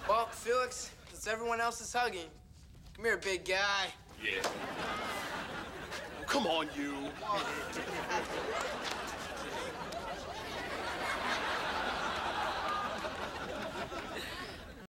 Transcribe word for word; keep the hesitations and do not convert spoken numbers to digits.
Well, Felix, since everyone else is hugging, come here, big guy. Yeah. Come on, you.